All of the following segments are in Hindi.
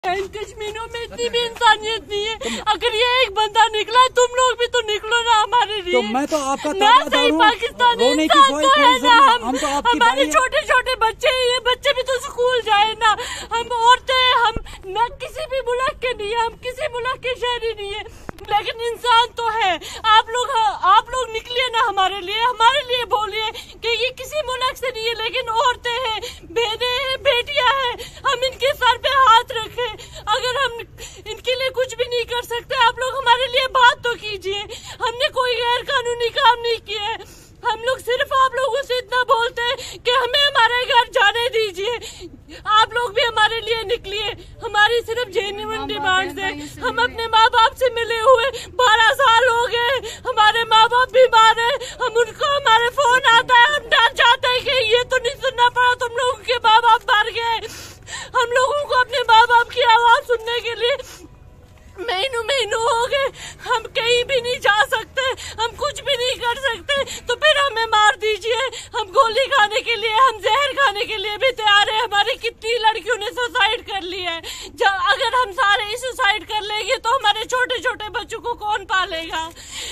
इन कश्मीरों में इतनी भी इंसानियत नहीं है। अगर ये एक बंदा निकला, तुम लोग भी तो निकलो ना हमारे लिए। तो मैं तो आपका ना सही पाकिस्तानी इंसान तो है ना हम तो हमारे छोटे छोटे बच्चे, ये बच्चे भी तो स्कूल जाए ना। हम औरतें, हम न किसी भी मुल्क के नहीं है, हम किसी मुल्क के शहरी नहीं है, लेकिन इंसान तो है। आप लोग निकलिए ना हमारे लिए बोलिए कि ये किसी मुल्क से नहीं है, लेकिन औरतें हैं, बहनें हैं, बेटियां हैं। हम इनके सर पे हाथ रखें। अगर हम इनके लिए कुछ भी नहीं कर सकते, आप लोग हमारे लिए बात तो कीजिए। हमने कोई गैर कानूनी काम नहीं किया है। हम लोग सिर्फ आप लोगों से इतना बोलते हैं कि हमें हमारे घर जाने दीजिए। आप लोग भी हमारे लिए निकलिए। हमारी सिर्फ जेन्युइन डिमांड्स है। हम अपने माँ बाप से मिले हुए 12 साल हो गए। हमारे माँ बाप बीमार है, हम उनको हमारे फोन आता है, हम डर जाते हैं कि ये तो नहीं सुनना पड़ा, तुम लोगों के माँ बाप मर गए। हम लोगों को अपने माँ बाप की आवाज सुनने के लिए महीनों हो गए। हम कहीं भी नहीं जा सकते, हम कुछ भी नहीं कर सकते, तो फिर हमें मार दीजिए। हम गोली खाने के लिए, हम जहर खाने के लिए भी तैयार है। हमारी कितनी लड़कियों ने सुसाइड कर लिया है। अगर हम सारे ही सुसाइड कर लेंगे तो हमारे छोटे छोटे बच्चों को कौन पालेगा?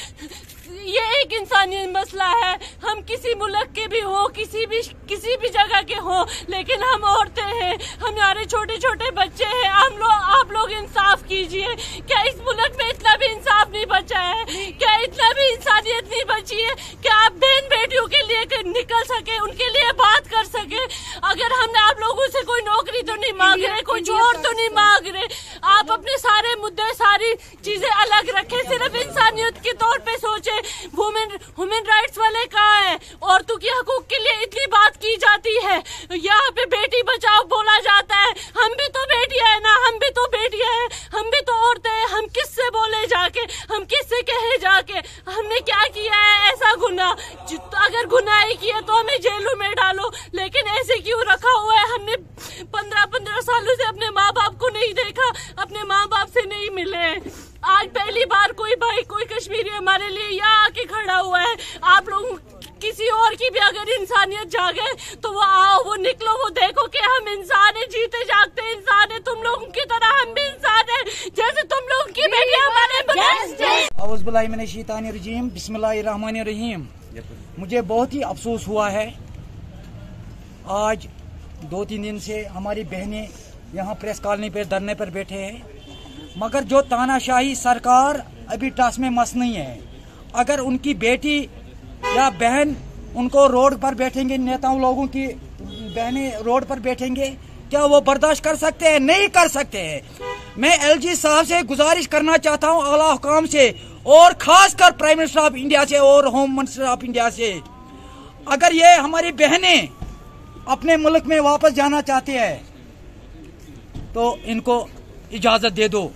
ये एक इंसानी मसला है। हम किसी मुल्क के भी हो, किसी भी जगह के हो, लेकिन हम औरतें हैं, हमारे छोटे छोटे बच्चे हैं। आप लोग इंसाफ कीजिए। क्या इस मुल्क में इतना भी इंसाफ नहीं बचा है? क्या इतना भी इंसानियत नहीं बची है कि आप बहन बेटियों के लिए निकल सके, उनके लिए बात कर सके? अगर हमने आप लोगों से कोई नौकरी तो नहीं मांग रहे, कोई जोर तो नहीं मांग रहे। आप अपने सारे मुद्दे, सारी चीजें अलग रखें, सिर्फ इंसानियत के तौर पे सोचे। ह्यूमन राइट्स वाले कहाँ है? औरतों की हकूक के लिए इतनी बात की जाती है, यहाँ पे बेटी बचाओ बोला जाता है। हम भी तो बेटियां है ना, हम भी तो बेटियां हैं, हम भी तो औरतें हैं। हम किससे बोले जाके, हम किससे कहे जाके? हमने क्या किया है ऐसा गुनाह? अगर गुनाह ही किया तो हमें जेलों में डालो, लेकिन ऐसे क्यों रखा हुआ है? हमने 15 सालों से अपने माँ बाप को नहीं देखा, अपने माँ बाप से नहीं मिले। आज पहली बार कोई भाई, कोई कश्मीरी हमारे लिए यहाँ आके खड़ा हुआ है। आप लोग किसी और की भी अगर इंसानियत जागे तो वो आओ, वो निकलो, वो देखो कि हम इंसान है, जीते जागते इंसान है। तुम लोगों की तरह हम भी इंसान है, जैसे तुम लोगों की बेटियां हमारे। औज़ुबिल्लाहिमिनश्शैतानिर्रजीम, बिस्मिल्लाहिर्रहमानिर्रहीम। मुझे बहुत ही अफसोस हुआ है। आज 2-3 दिन से हमारी बहनें यहाँ प्रेस कॉलोनी पर धरने पर बैठे हैं, मगर जो तानाशाही सरकार अभी टस में मस नहीं है। अगर उनकी बेटी या बहन उनको रोड पर बैठेंगे, नेताओं लोगों की बहनें रोड पर बैठेंगे, क्या वो बर्दाश्त कर सकते हैं? नहीं कर सकते हैं। मैं एलजी साहब से गुजारिश करना चाहता हूं, आला हुकाम से, और खासकर प्राइम मिनिस्टर ऑफ इंडिया से और होम मिनिस्टर ऑफ इंडिया से, अगर ये हमारी बहनें अपने मुल्क में वापस जाना चाहते हैं तो इनको इजाजत दे दो।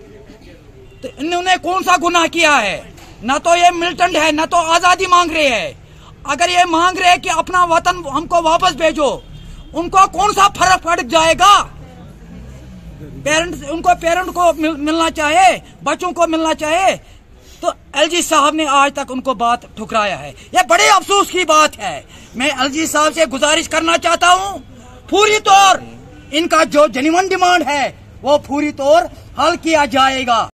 तो इन्होंने कौन सा गुनाह किया है? न तो ये मिलिटेंट है, न तो आजादी मांग रहे हैं। अगर ये मांग रहे हैं कि अपना वतन हमको वापस भेजो, उनको कौन सा फर्क पड़ जाएगा? उनको पेरेंट को मिलना चाहे, बच्चों को मिलना चाहे, तो एलजी साहब ने आज तक उनको बात ठुकराया है। यह बड़े अफसोस की बात है। मैं एलजी साहब से गुजारिश करना चाहता हूँ, पूरी तौर इनका जो जेन्युइन डिमांड है वो पूरी तौर हल किया जाएगा।